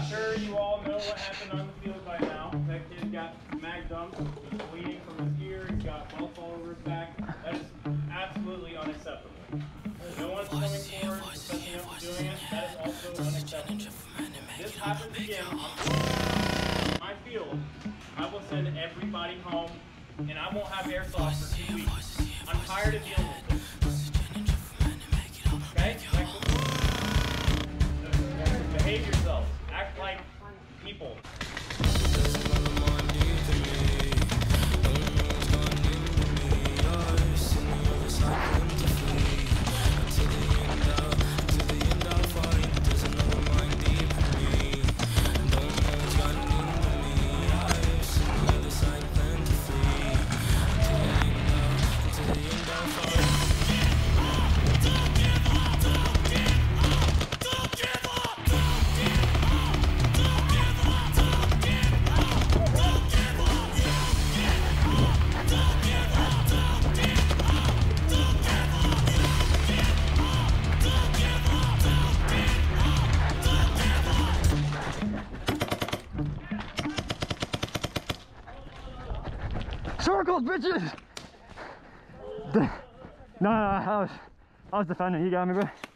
sure you all know what happened on the field by now. That kid got mag dumped, was bleeding from his ear, he's got welts all over his back. That is absolutely unacceptable. No one's coming forward, discussing up to doing it. That is also unacceptable. This happens again on my field, I will send everybody home, and I won't have airsoft for 2 weeks. I'm tired of dealing with this. Okay? Behave yourselves. Act like people. Circles, bitches! No, I was defending. You got me, bro.